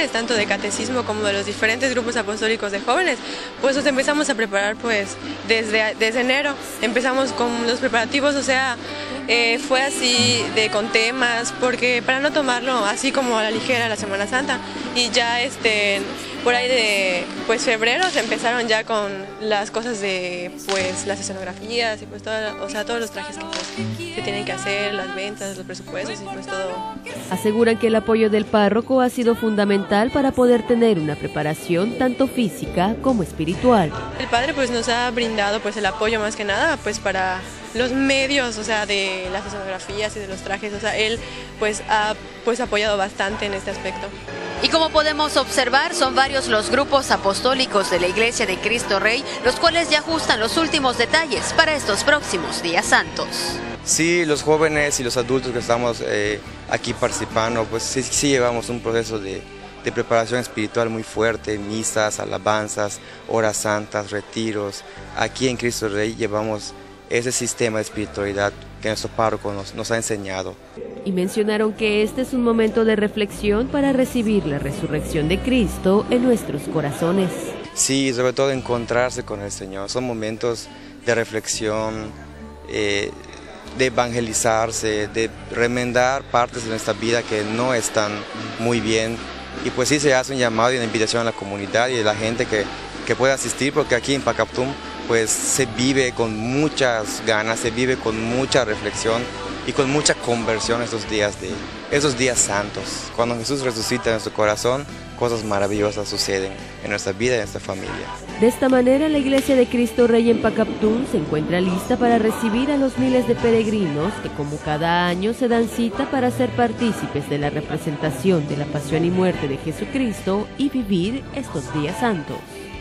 jóvenes, tanto de catecismo como de los diferentes grupos apostólicos de jóvenes, pues nos empezamos a preparar pues desde enero. Empezamos con los preparativos, o sea, fue así con temas, porque para no tomarlo así como a la ligera la Semana Santa. Y ya por ahí de pues febrero se empezaron ya con las cosas de pues las escenografías y pues o sea, todos los trajes que pues, se tienen que hacer, las ventas, los presupuestos y pues todo. Aseguran que el apoyo del párroco ha sido fundamental para poder tener una preparación tanto física como espiritual. El padre pues nos ha brindado pues el apoyo más que nada pues para los medios, o sea, de las escenografías y de los trajes, o sea, él pues ha apoyado bastante en este aspecto. Y como podemos observar, son varios los grupos apostólicos de la Iglesia de Cristo Rey, los cuales ya ajustan los últimos detalles para estos próximos días santos. Sí, los jóvenes y los adultos que estamos aquí participando, pues sí llevamos un proceso de preparación espiritual muy fuerte, misas, alabanzas, horas santas, retiros. Aquí en Cristo Rey llevamos ese sistema de espiritualidad que nuestro párroco nos ha enseñado. Y mencionaron que este es un momento de reflexión para recibir la resurrección de Cristo en nuestros corazones. Sí, sobre todo encontrarse con el Señor. Son momentos de reflexión, de evangelizarse, de remendar partes de nuestra vida que no están muy bien. Y pues sí se hace un llamado y una invitación a la comunidad y a la gente que pueda asistir, porque aquí en Pacaptún pues se vive con muchas ganas, se vive con mucha reflexión y con mucha conversión esos días santos. Cuando Jesús resucita en nuestro corazón, cosas maravillosas suceden en nuestra vida y en nuestra familia. De esta manera, la Iglesia de Cristo Rey en Pacaptún se encuentra lista para recibir a los miles de peregrinos que como cada año se dan cita para ser partícipes de la representación de la pasión y muerte de Jesucristo y vivir estos días santos.